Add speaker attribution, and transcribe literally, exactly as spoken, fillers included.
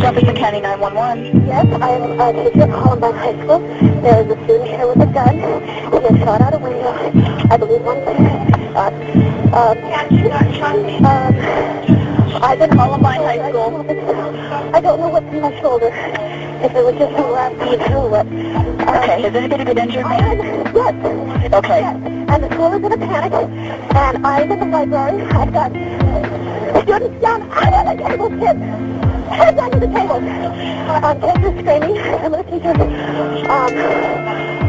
Speaker 1: Jefferson County nine one one.
Speaker 2: Yes, I am a teacher at Columbine High School. There is a student here with a gun. He has shot out a window. I believe one uh, um, um, I've been
Speaker 1: Columbine High School.
Speaker 2: I don't know what's in my shoulder. If it was just a left or what. Um,
Speaker 1: okay, has anybody been injured?
Speaker 2: Yes.
Speaker 1: Okay.
Speaker 2: Yes. And the school is in a panic. And I'm in the library. I've got students down under the table, kids. Heads under the table. Um, kids are screaming. Some of the teachers um,